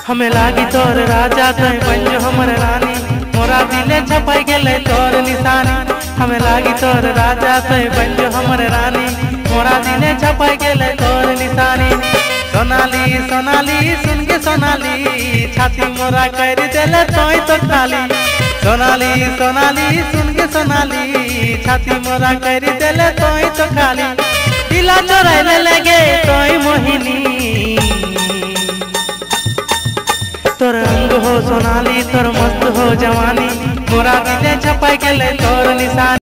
हमें लागी तोर राजा तय बन हमर रानी, मोरा दिले छपाई गेले तोर निशानी। हमें लागी तोर राजा तय बन हमर रानी, मोरा दिले छपाई गेले तोर निशानी। सोनाली सोनाली सुन के सोनाली, छाती मोरा कर देले तोय तो खाली। सोनाली सोनाली सुन के सोनाली, छाती मोरा कर देले तोय तो खाली। दिला चोराइले लगे तोय मोहिनी, तोर अंग हो सोनाली तोर मस्त हो जवानी, मोरा दिले छपाई गेले तोर निशानी।